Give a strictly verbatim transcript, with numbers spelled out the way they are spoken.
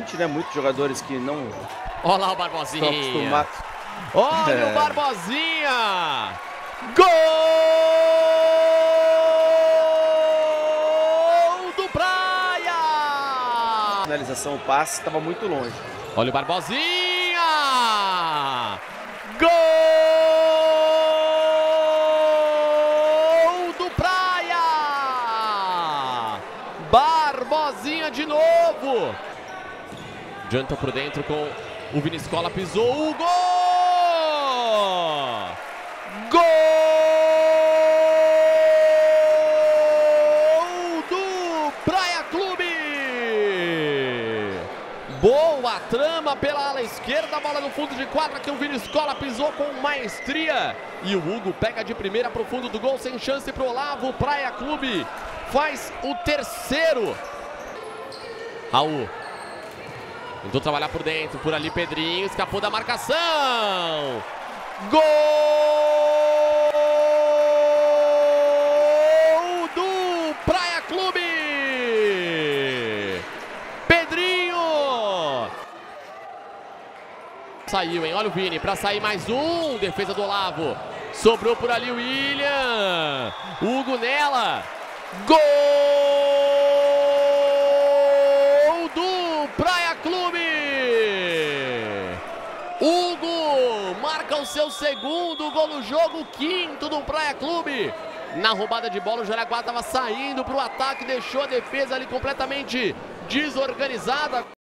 infelizmente, né, muitos jogadores que não Olha lá o Barbosinha. estão acostumados. Olha É. o Barbosinha. Gol do Praia. Finalização, o passe estava muito longe. Olha o Barbosinha. Gol do Praia. Barbosinha de novo. Adianta por dentro com o Vinícius, pisou o gol! Gol do Praia Clube! Boa trama pela ala esquerda, bola no fundo de quadra que o Vinícius pisou com maestria. E o Hugo pega de primeira pro fundo do gol, sem chance pro Olavo. Praia Clube faz o terceiro. Raul. Tentou trabalhar por dentro, por ali Pedrinho, escapou da marcação. Gol do Praia Clube. Pedrinho. Saiu, hein? Olha o Vini, para sair mais um. Defesa do Olavo. Sobrou por ali o William. Hugo nela. Gol do Praia Clube. Hugo marca o seu segundo gol no jogo, quinto do Praia Clube. Na roubada de bola, o Jaraguá estava saindo para o ataque, deixou a defesa ali completamente desorganizada.